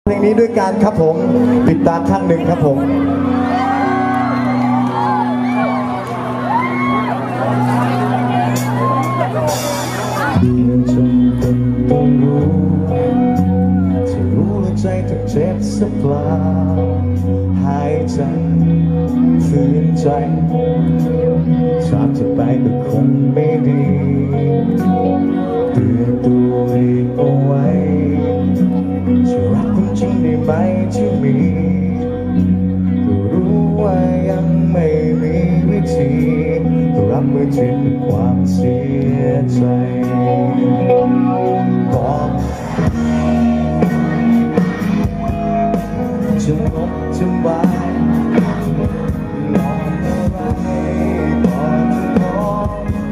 เพลงนี้ด้วยกันครับผมติดตามข้างหนึ่งครับผมจนเป็นต้องรู้ที่รู้แล้วใจจะเจ็บสักเปล่าหายใจฝืนใจจากจะไปก็คงไม่ดีเตือนตัวเองเอาไว้จะรักคุณจริงได้ไหมที่มีก็รู้ว่ายังไม่มีวิธีรับมือที่เป็นความเสียใจบอกจะงบจะบายนอนอะไรก่อนนอน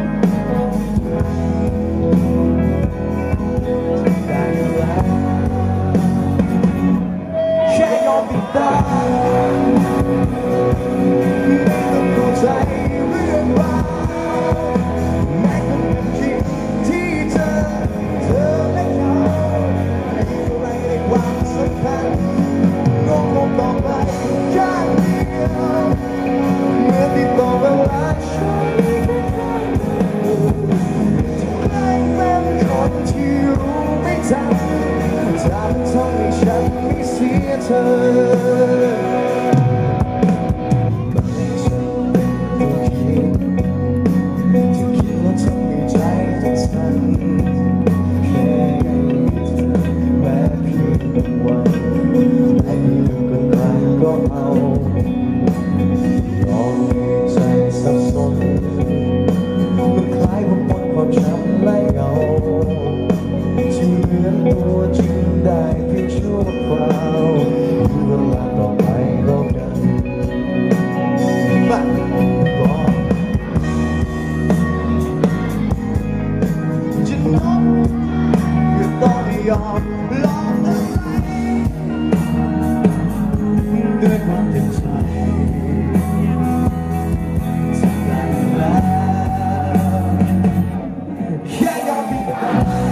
ได้แล้วแค่ยอมปิดตาไม่ต้องเข้าใจเรื่องราวแม้คำเป็นจริงที่เธอและเขาไม่อะไรในความสัมพันธ์งงต่อไปข้างเดียวเมื่อติดต่อเวลาฉันจะกลายเป็นคนที่รู้ไม่ทันจะทำให้ฉันไม่เสียเธตัวจริงได้เพียงชั่วคราวเวลาต่อไปเรากันบ้าบอกจะนอนก็ต้องยอมลองอะไรด้วยความเต็มใจสักอย่างแล้วแค่ยอมพิจารณา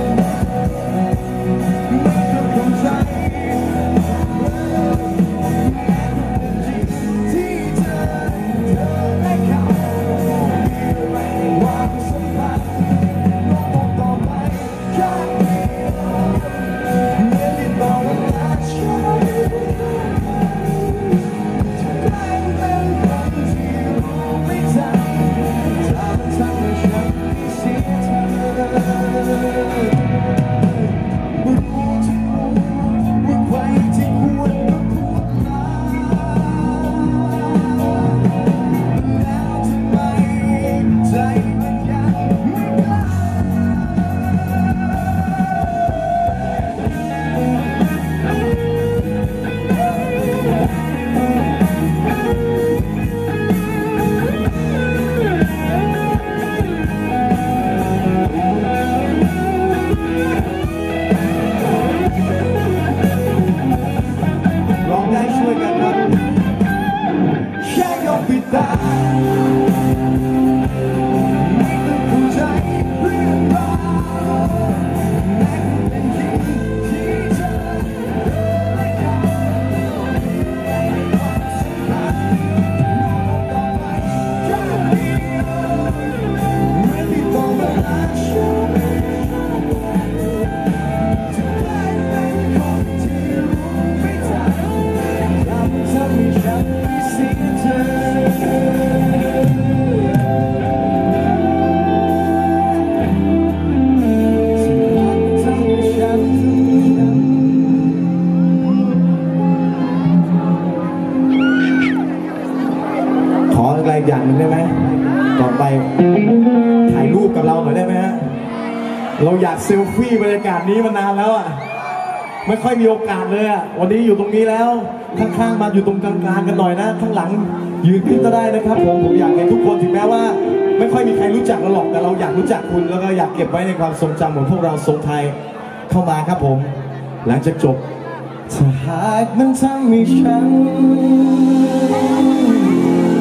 อย่างหนึ่งได้ไหมต่อไปถ่ายรูปกับเราหน่อยได้ไหมฮะเราอยากเซลฟี่บรรยากาศนี้มานานแล้วอ่ะไม่ค่อยมีโอกาสเลยอ่ะวันนี้อยู่ตรงนี้แล้วข้างๆมาอยู่ตรงกลางๆกันหน่อยนะข้างหลังยืนขึ้นก็ได้นะครับผมอยากให้ทุกคนถึงแม้ว่าไม่ค่อยมีใครรู้จักเราหรอกแต่เราอยากรู้จักคุณแล้วก็อยากเก็บไว้ในความทรงจำของพวกเราทรงไทยเข้ามาครับผมหลังจากจบถ้าหากมันทำให้ฉัน